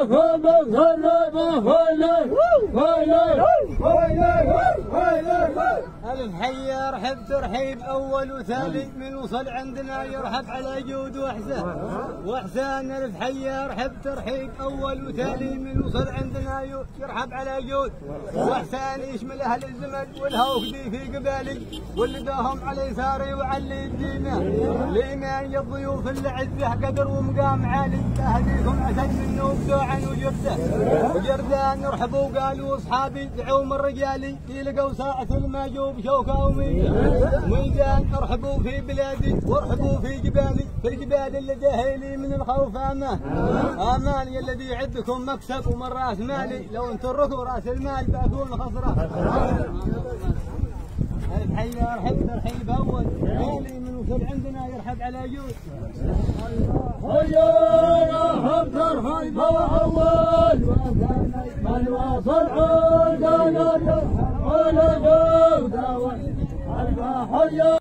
ألف حي يرحب ترحيب أول وثاني من وصل عندنا يرحب على جود وإحسان ألف حي يرحب ترحيب أول وثاني من وصل عندنا يرحب على جود وإحسان يشمل أهل الزمن والهوفدي في قبالي واللي داهم على يساري وعلي يدينا لإيمان الضيوف اللي عزه قدر ومقام عالي تهديكم أسد منه وبدوعا وجردان يرحبوا قالوا أصحابي دعوم الرجالي يلقوا ساعة الماجوب شوكة وميدان ارحبوا في بلادي وارحبوا في جبالي في الجبال اللي جاهلي من الخوف امان يا الذي يعدكم مكسب ومن راس مالي لو انتركوا راس المال بكون خسران. الحي يرحب ترحيب اول غالي من وصل عندنا يرحب على جود هيا يرحب ترحيب اول من وصل عندنا يرحب على جود.